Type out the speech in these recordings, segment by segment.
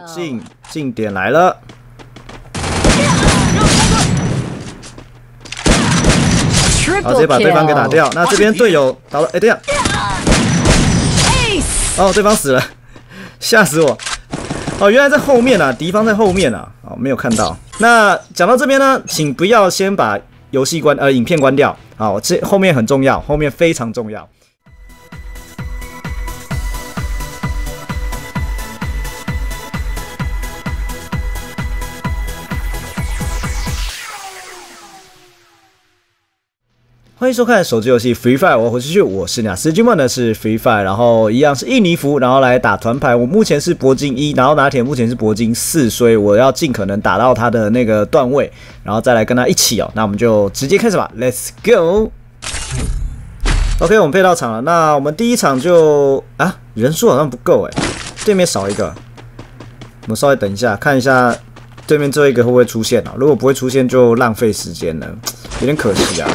近点来了。 好，直接把对方给打掉。那这边队友打了，对呀，哦，对方死了，吓死我！哦，原来在后面啊，敌方在后面啊，哦，没有看到。那讲到这边呢，请不要先把影片关掉。好，这后面很重要，后面非常重要。 欢迎收看手机游戏 Free Fire， 我回去，我是鸟斯君们的是 Free Fire， 然后一样是印尼服，然后来打团牌。我目前是铂金1，然后拿铁目前是铂金4，所以我要尽可能打到他的那个段位，然后再来跟他一起哦。那我们就直接开始吧 ，Let's go。OK， 我们配到场了。那我们第一场就人数好像不够对面少一个。我们稍微等一下，看一下对面最后一个会不会出现啊？如果不会出现，就浪费时间了，有点可惜啊。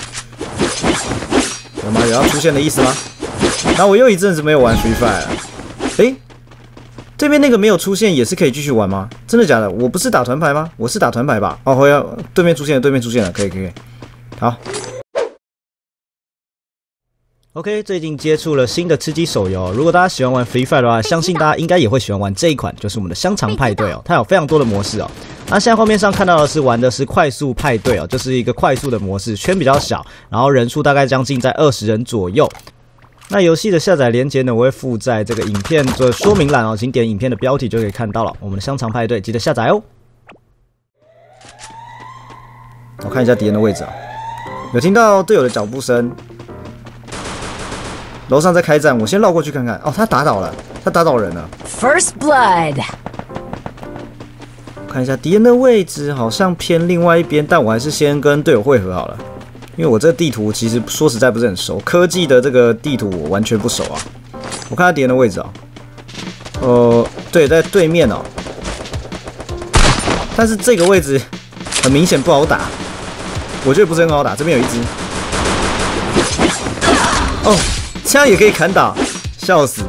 有吗？有要出现的意思吗？然后我又一阵子没有玩 Free Fire 了。这边那个没有出现也是可以继续玩吗？真的假的？我不是打团牌吗？我是打团牌吧？哦，对面出现了，对面出现了，可以。好。OK， 最近接触了新的吃鸡手游，如果大家喜欢玩 Free Fire 的话，相信大家应该也会喜欢玩这一款，就是我们的香肠派对哦。它有非常多的模式哦。那现在画面上看到的是玩的是快速派对哦，就是一个快速的模式，圈比较小，然后人数大概将近在20人左右。那游戏的下载连结呢，我会附在这个影片的说明栏哦，请点影片的标题就可以看到了。我们的香肠派对，记得下载哦。我看一下敌人的位置啊，有听到队友的脚步声。 楼上在开战，我先绕过去看看。哦，他打倒了，他打倒人了。 First blood。 看一下敌人的位置，好像偏另外一边，但我还是先跟队友汇合好了。因为我这个地图其实说实在不是很熟，科技的这个地图我完全不熟啊。我看他敌人的位置啊，对，在对面哦。但是这个位置很明显不好打，我觉得不是很好打。这边有一只。哦。 这样也可以砍倒，笑死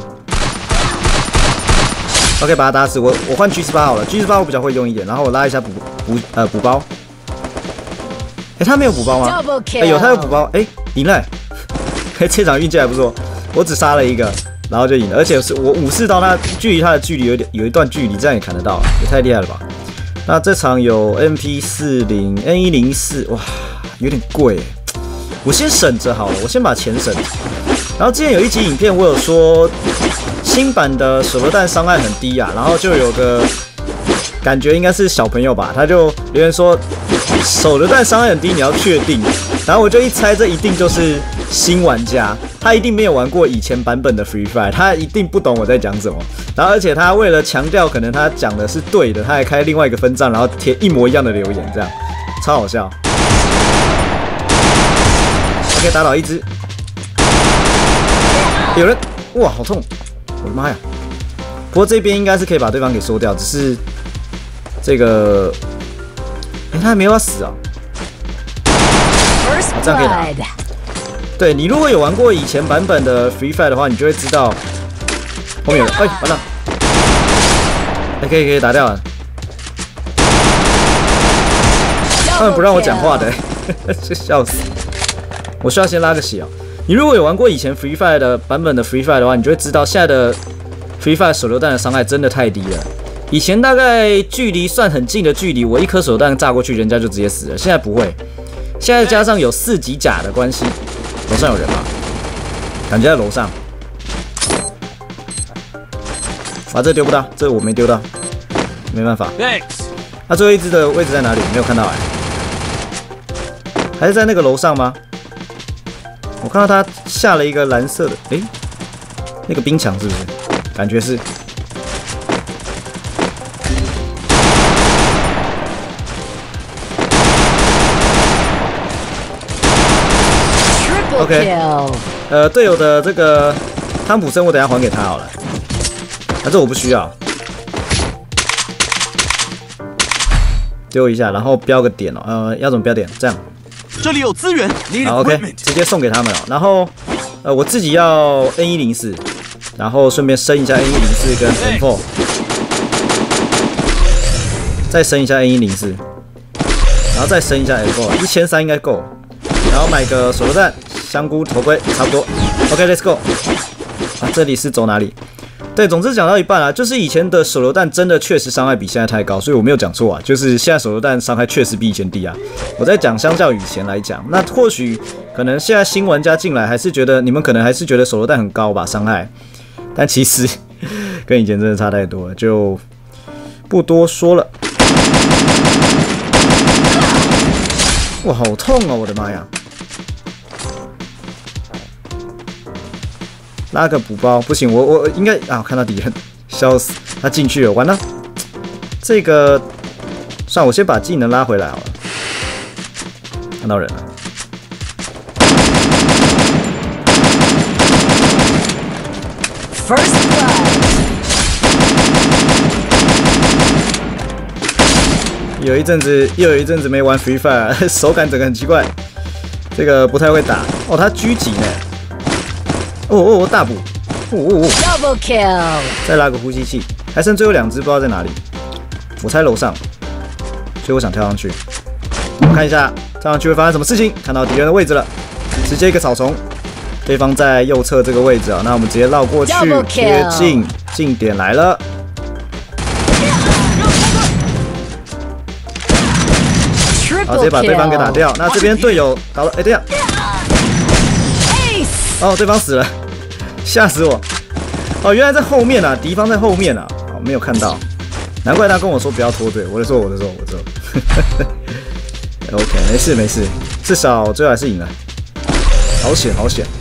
！OK， 把他打死。我换 G18好了 ，G18我比较会用一点，然后我拉一下补包。他没有补包吗？有，他有补包。赢了！这场运气还不错，我只杀了一个，然后就赢了，而且是我武士刀，他距离有一段距离，这样也砍得到，也太厉害了吧！那这场有 MP40、N104，哇，有点贵。我先省着好了，我先把钱省着。 然后之前有一集影片，我有说新版的手榴弹伤害很低啊，然后就有个感觉应该是小朋友吧，他就留言说手榴弹伤害很低，你要确定。然后我就一猜，这一定就是新玩家，他一定没有玩过以前版本的 Free Fire， 他一定不懂我在讲什么。然后而且他为了强调可能他讲的是对的，他还开另外一个分账，然后贴一模一样的留言，这样超好笑。OK， 打倒一只。 有人，哇，好痛！我的妈呀！不过这边应该是可以把对方给收掉，只是这个，他还没有要死啊！这样可以打。对你如果有玩过以前版本的 Free Fire 的话，你就会知道后面有人。完了！可以打掉了。他们不让我讲话的，笑死！我需要先拉个血啊！ 你如果有玩过以前 Free Fire 的版本的 Free Fire 的话，你就会知道现在的 Free Fire 手榴弹的伤害真的太低了。以前大概距离算很近的距离，我一颗手榴弹炸过去，人家就直接死了。现在不会，现在加上有4级甲的关系，楼上有人吗？感觉在楼上。这丢不到，这我没丢到，没办法。那最后一只的位置在哪里？没有看到还是在那个楼上吗？ 我看到他下了一个蓝色的，那个冰墙是不是？感觉是。OK， 队友的这个汤普森我等一下还给他好了，这我不需要。丢一下，然后标个点哦，要怎么标点？这样。 这里有资源， 好 ，OK， 直接送给他们了。然后，我自己要 N104，然后顺便升一下 N104跟 M4。 再升一下 N104，然后再升一下 L4，1300应该够。然后买个手榴弹、香菇、头盔，差不多。OK，Let's go。啊，这里是走哪里？对，总之讲到一半啊，就是以前的手榴弹真的确实伤害比现在太高，所以我没有讲错啊，就是现在手榴弹伤害确实比以前低啊。我在讲相较以前来讲，那或许可能现在新玩家进来还是觉得你们可能还是觉得手榴弹很高吧伤害，但其实跟以前真的差太多了，就不多说了。哇，好痛哦！我的妈呀！拉个补包不行，我应该啊，看到敌人，笑死，他进去了，完了。这个，算了，我先把技能拉回来好了。看到人了。First blood。又有一阵子没玩 Free Fire， 手感整个很奇怪，这个不太会打。哦，他狙击呢。哦，大补！Double kill！ 再拉个呼吸器，还剩最后2只，不知道在哪里。我猜楼上，所以我想跳上去。我看一下跳上去会发生什么事情。看到敌人的位置了，直接一个草丛，对方在右侧这个位置啊。那我们直接绕过去，贴近，近点来了。好，直接把对方给打掉。那这边队友倒了，等一下。哦，对方死了，吓死我！哦，原来在后面啊，敌方在后面啊，哦，没有看到，难怪他跟我说不要脱队，我的错。OK， 没事，至少最后还是赢了，好险。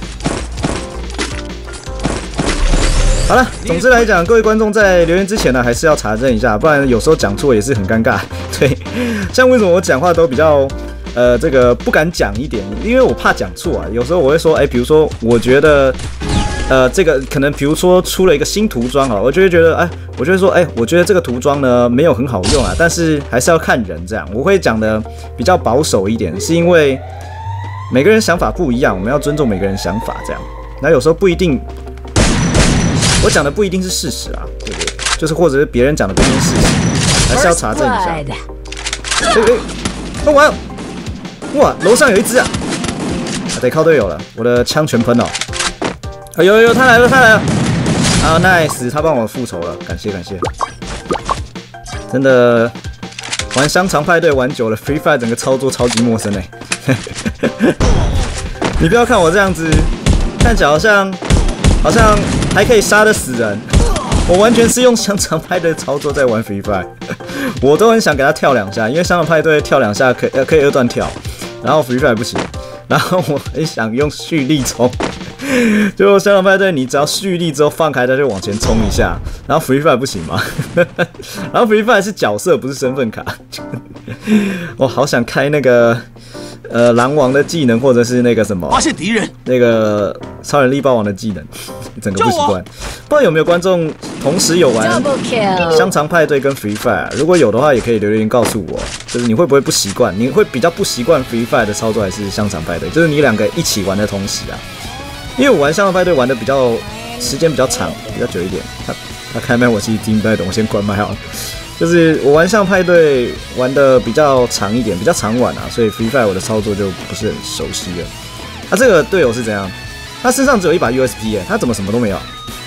好了，总之来讲，各位观众在留言之前呢，还是要查证一下，不然有时候讲错也是很尴尬。对，像为什么我讲话都比较。这个不敢讲一点，因为我怕讲错啊。有时候我会说，比如说，我觉得，这个可能，比如说出了一个新涂装啊，我就会觉得，我就会说，我觉得这个涂装呢没有很好用啊，但是还是要看人这样。我会讲的比较保守一点，是因为每个人想法不一样，我们要尊重每个人想法这样。那有时候不一定，我讲的不一定是事实啊，对不对？就是或者是别人讲的不一定是事实，还是要查证一下。弄完。哇，楼上有一只啊！得靠队友了，我的枪全喷了。有，他来了！啊 ，nice， 他帮我复仇了，感谢。真的，玩香肠派对玩久了 ，Free Fire 整个操作超级陌生你不要看我这样子，看起来好像还可以杀得死人。我完全是用香肠派对操作在玩 Free Fire， 我都很想给他跳2下，因为香肠派对跳2下可以2段跳。然后 Free Fire 不行，然后我很想用蓄力冲，就香肠派对你只要蓄力之后放开它就往前冲一下，然后 Free Fire 不行吗？然后 Free Fire 是角色不是身份卡，我好想开那个狼王的技能或者是那个什么发现敌人那个超人力霸王的技能，整个不习惯。不知道有没有观众同时有玩香肠派对跟 Free Fire？ 如果有的话，也可以留言告诉我，就是你会不会不习惯？你会比较不习惯 Free Fire 的操作，还是香肠派对？就是你2个一起玩的同时啊。因为我玩香肠派对玩的比较时间比较长，比较久一点。他开麦我其实听不太懂，我先关麦好了。就是我玩香肠派对玩的比较长一点，比较常玩啊，所以 Free Fire 我的操作就不是很熟悉了。这个队友是怎样？他身上只有一把 USP 他怎么什么都没有？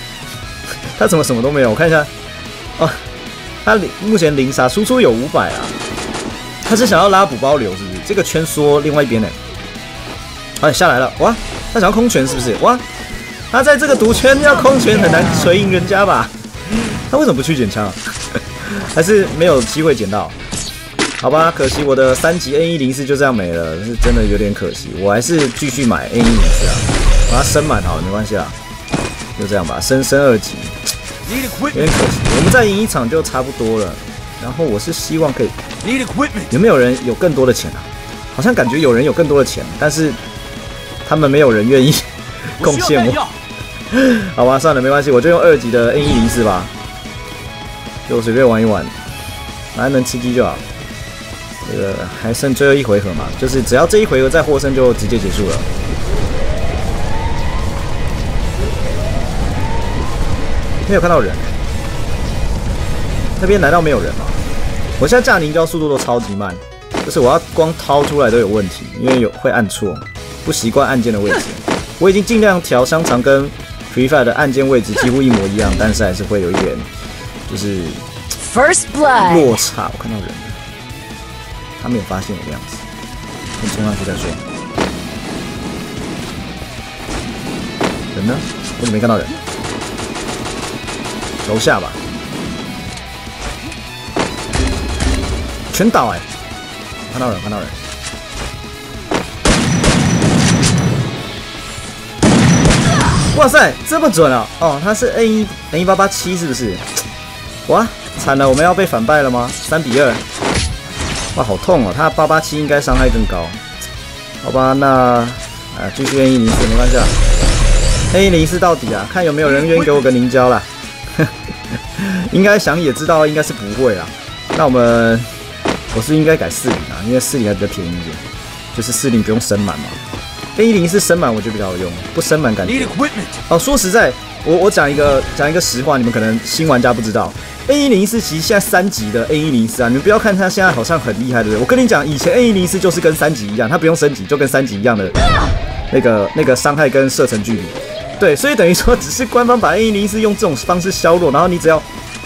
我看一下，哦，他目前0杀，输出有500啊。他是想要拉补包流是不是？这个圈缩另外一边呢？下来了，哇！他想要空拳是不是？哇！他在这个毒圈要空拳很难锤赢人家吧？他为什么不去捡枪？还是没有机会捡到？好吧，可惜我的3级 N104就这样没了，是真的有点可惜。我还是继续买 N104啊，把它升满好了，没关系啦，就这样吧，升2级，有点可惜。我们再赢1场就差不多了。然后我是希望可以，有没有人有更多的钱啊？好像感觉有人有更多的钱，但是他们没有人愿意贡献我。好吧，算了，没关系，我就用2级的 N104吧，就随便玩一玩，反正能吃鸡就好。这个还剩最后1回合嘛，就是只要这1回合再获胜就直接结束了。没有看到人，那边难道没有人吗？ 我现在架凝胶速度都超级慢，就是我要光掏出来都有问题，因为会按错，不习惯按键的位置。我已经尽量调香肠跟 Free Fire 的按键位置几乎一模一样，但是还是会有一点就是落差。我看到人了，他没有发现我的样子，先冲上去再说。人呢？我怎么没看到人？楼下吧。全倒哎！看到人，看到人！哇塞，这么准啊！哦，他是 N1887是不是？哇，惨了，我们要被反败了吗？3-2。哇，好痛哦！他887应该伤害更高。好吧，那继续 N104没关系啊。N104到底啊，看有没有人愿意给我个凝胶啦。应该想也知道，应该是不会啦。那我是应该改40啊，因为40还比较便宜一点，就是40不用升满嘛。N104升满我觉得比较好用，不升满感觉。哦，说实在，我讲一个实话，你们可能新玩家不知道 ，N104其实现在3级的 N104啊，你们不要看它现在好像很厉害，对不对？我跟你讲，以前 N104就是跟3级一样，它不用升级，就跟3级一样的那个伤害跟射程距离。对，所以等于说只是官方把 N104用这种方式削弱，然后你只要。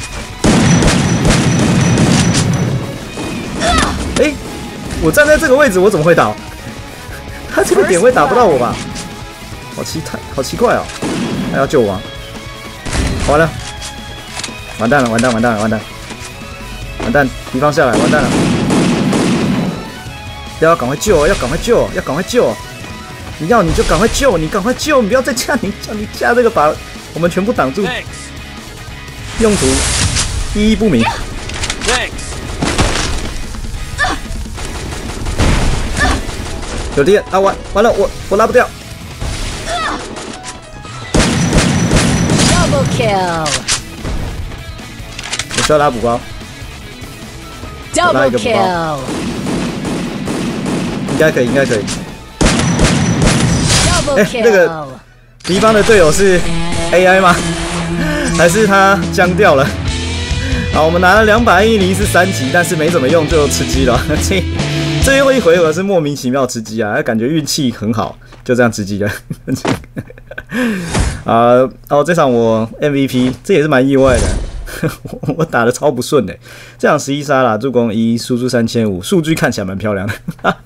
我站在这个位置，我怎么会倒？他这个点位打不到我吧？好奇怪哦！他要救我啊！完了，完蛋了，完蛋，完蛋了，完蛋，完蛋！敌方下来，完蛋了！要赶快救，要赶快救，要赶快救！你就赶快救，你赶快救，你不要再架你架这个把我们全部挡住。用途意义不明。有敌人啊！完了，我拉不掉。Double kill！ 我需要拉补包。Double kill！ 应该可以，应该可以。那个敌方的队友是 AI 吗？还是他僵掉了？好，我们拿了200 N104是3级，但是没怎么用就吃鸡了。最后一回合是莫名其妙吃鸡啊，感觉运气很好，就这样吃鸡了。这场我 MVP， 这也是蛮意外的，我打的超不顺的。这场11杀啦，助攻1，输出3500，数据看起来蛮漂亮的。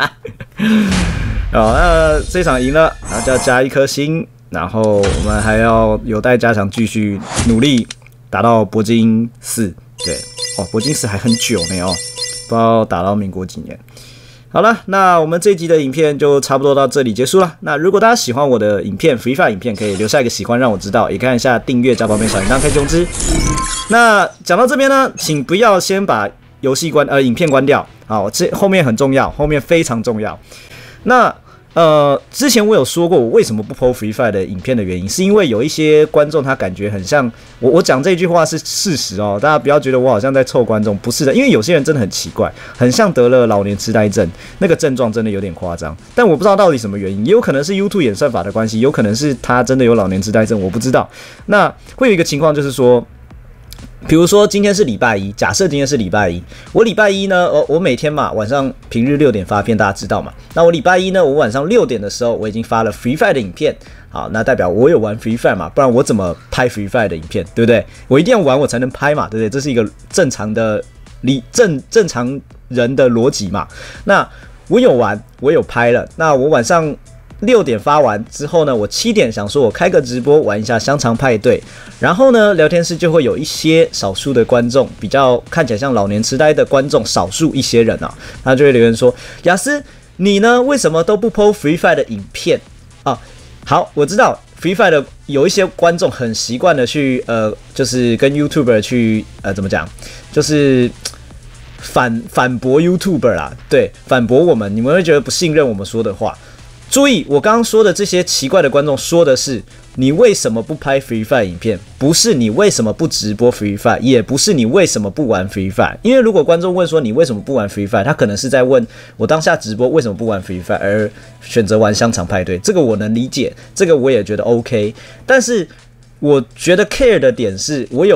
那这场赢了，然后就要加1颗星，然后我们还要有待加强，继续努力打到铂金4。对，铂金4还很久呢哦，不知道打到民国几年。好了，那我们这一集的影片就差不多到这里结束了。那如果大家喜欢我的影片 Free Fire 影片，可以留下一个喜欢让我知道，也看一下订阅加旁边小铃铛开通知。那讲到这边呢，请不要先把影片关掉，好，这后面很重要，后面非常重要。那之前我有说过我为什么不 po Free Fire 的影片的原因，是因为有一些观众他感觉很像我讲这句话是事实哦，大家不要觉得我好像在臭观众，不是的，因为有些人真的很奇怪，很像得了老年痴呆症，那个症状真的有点夸张，但我不知道到底什么原因，也有可能是 YouTube 演算法的关系，有可能是他真的有老年痴呆症，我不知道。那会有一个情况就是说，比如说今天是礼拜一，假设今天是礼拜一，我礼拜一呢，我每天嘛晚上平日6点发片，大家知道嘛？那我礼拜一呢，我晚上6点的时候，我已经发了 Free Fire 的影片，好，那代表我有玩 Free Fire 嘛，不然我怎么拍 Free Fire 的影片，对不对？我一定要玩我才能拍嘛，对不对？这是一个正常的正常人的逻辑嘛。那我有玩，我有拍了，那我晚上6点发完之后呢，我7点想说我开个直播玩一下香肠派对，然后呢聊天室就会有一些少数的观众，比较看起来像老年痴呆的观众，少数一些人啊，他就会留言说：雅思，你呢为什么都不 po Free Fire 的影片啊？好，我知道 Free Fire 的有一些观众很习惯的去就是跟 YouTuber 去怎么讲，就是反驳 YouTuber 啦，对，反驳我们，你们会觉得不信任我们说的话。注意，我刚刚说的这些奇怪的观众说的是你为什么不拍 Free Fire 影片，不是你为什么不直播 Free Fire， 也不是你为什么不玩 Free Fire。因为如果观众问说你为什么不玩 Free Fire， 他可能是在问我当下直播为什么不玩 Free Fire， 而选择玩香肠派对。这个我能理解，这个我也觉得 OK。但是我觉得 care 的点是，我有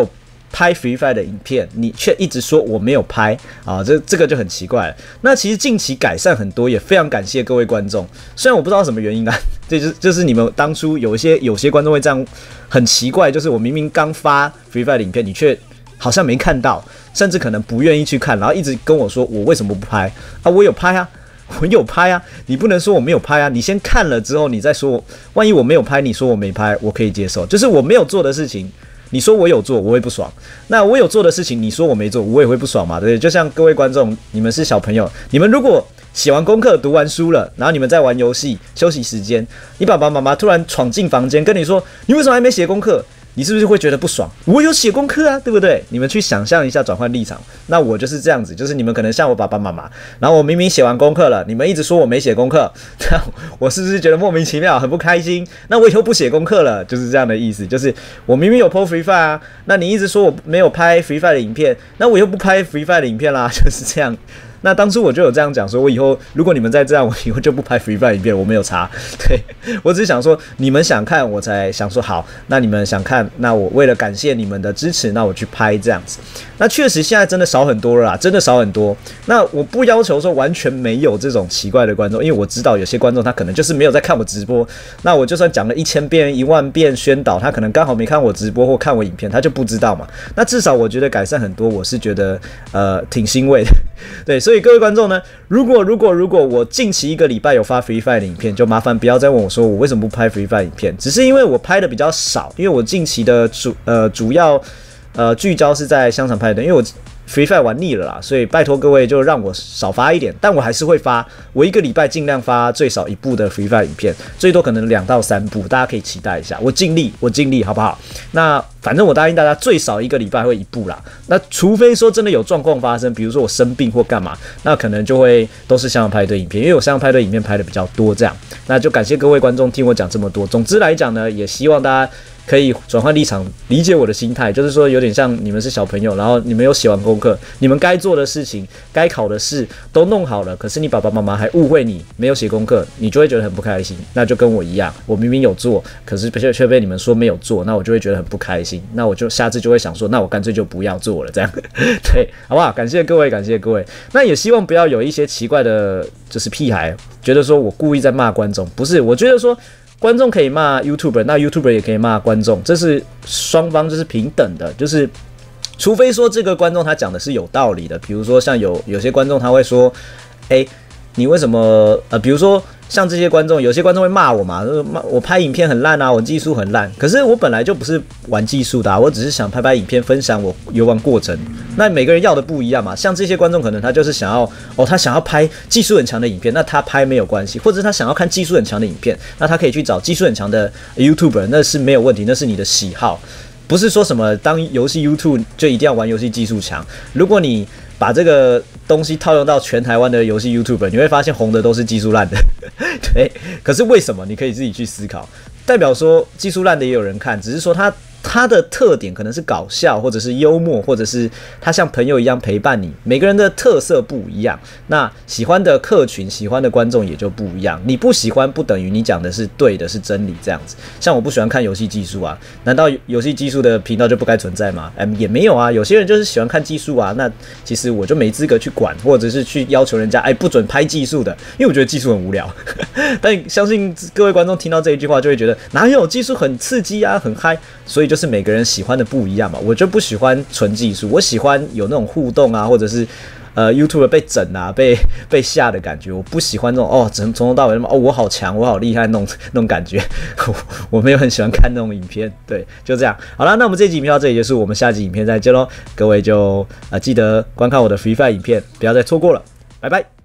拍 Free Fire 的影片，你却一直说我没有拍啊，这个就很奇怪了。那其实近期改善很多，也非常感谢各位观众。虽然我不知道什么原因啊，就是你们当初有些观众会这样很奇怪，就是我明明刚发 Free Fire 的影片，你却好像没看到，甚至可能不愿意去看，然后一直跟我说我为什么不拍啊？我有拍啊。我有拍啊，你不能说我没有拍啊！你先看了之后，你再说我。万一我没有拍，你说我没拍，我可以接受。就是我没有做的事情，你说我有做，我会不爽。那我有做的事情，你说我没做，我也会不爽嘛，对不对？就像各位观众，你们是小朋友，你们如果写完功课、读完书了，然后你们在玩游戏、休息时间，你爸爸妈妈突然闯进房间跟你说：“你为什么还没写功课？”你是不是会觉得不爽？我有写功课啊，对不对？你们去想象一下，转换立场。那我就是这样子，就是你们可能像我爸爸妈妈，然后我明明写完功课了，你们一直说我没写功课，那我是不是觉得莫名其妙，很不开心？那我以后不写功课了，就是这样的意思。就是我明明有 po Free Fire 啊，那你一直说我没有拍 Free Fire 的影片，那我又不拍 Free Fire 的影片啦，就是这样。那当初我就有这样讲说，我以后如果你们再这样，我以后就不拍 Free Fire 影片，我没有差。对，我只是想说你们想看，我才想说好。那你们想看，那我为了感谢你们的支持，那我去拍这样子。那确实现在真的少很多了啦，真的少很多。那我不要求说完全没有这种奇怪的观众，因为我知道有些观众他可能就是没有在看我直播。那我就算讲了1000遍、10000遍宣导，他可能刚好没看我直播或看我影片，他就不知道嘛。那至少我觉得改善很多，我是觉得挺欣慰的。对，所以各位观众呢，如果我近期1个礼拜有发 Free Fire 的影片，就麻烦不要再问我说我为什么不拍 Free Fire 影片，只是因为我拍的比较少，因为我近期的主要聚焦是在香肠派对，因为我Free Fire 玩腻了啦，所以拜托各位就让我少发一点，但我还是会发，我1个礼拜尽量发最少1部的 Free Fire 影片，最多可能2到3部，大家可以期待一下，我尽力好不好？那反正我答应大家最少1个礼拜会1部啦，那除非说真的有状况发生，比如说我生病或干嘛，那可能就会都是香肠派对影片，因为我香肠派对影片拍的比较多这样，那就感谢各位观众听我讲这么多，总之来讲呢，也希望大家可以转换立场，理解我的心态，就是说有点像你们是小朋友，然后你们有写完功课，你们该做的事情、该考的试都弄好了，可是你爸爸妈妈还误会你没有写功课，你就会觉得很不开心。那就跟我一样，我明明有做，可是却被你们说没有做，那我就会觉得很不开心。那我就下次就会想说，那我干脆就不要做了，这样对，好不好？感谢各位，感谢各位。那也希望不要有一些奇怪的，就是屁孩觉得说我故意在骂观众，不是，我觉得说。观众可以骂 YouTuber， 那 YouTuber 也可以骂观众，这是双方就是平等的，就是除非说这个观众他讲的是有道理的，比如说像有些观众他会说，你为什么比如说像这些观众，有些观众会骂我嘛，就是骂我拍影片很烂啊，我技术很烂。可是我本来就不是玩技术的啊，我只是想拍影片分享我游玩过程。那每个人要的不一样嘛，像这些观众可能他就是想要他想要拍技术很强的影片，那他拍没有关系，或者他想要看技术很强的影片，那他可以去找技术很强的 YouTuber， 那是没有问题，那是你的喜好。不是说什么当游戏 YouTube 就一定要玩游戏技术强，如果你把这个东西套用到全台湾的游戏 YouTuber， 你会发现红的都是技术烂的。对，可是为什么？你可以自己去思考。代表说技术烂的也有人看，只是说他的特点可能是搞笑，或者是幽默，或者是他像朋友一样陪伴你。每个人的特色不一样，那喜欢的客群、喜欢的观众也就不一样。你不喜欢不等于你讲的是对的，是真理这样子。像我不喜欢看游戏技术啊，难道游戏技术的频道就不该存在吗？也没有啊，有些人就是喜欢看技术啊，那其实我就没资格去管，或者是去要求人家不准拍技术的，因为我觉得技术很无聊。但相信各位观众听到这一句话就会觉得哪有技术很刺激啊，很嗨，所以就是每个人喜欢的不一样嘛。我就不喜欢纯技术，我喜欢有那种互动啊，或者是YouTube 被整啊，被吓的感觉。我不喜欢这种从头到尾我好强，我好厉害那种感觉。我没有很喜欢看那种影片。对，就这样。好了，那我们这集影片到这里结束，我们下集影片再见咯。各位就记得观看我的 Free Fire 影片，不要再错过了。拜拜。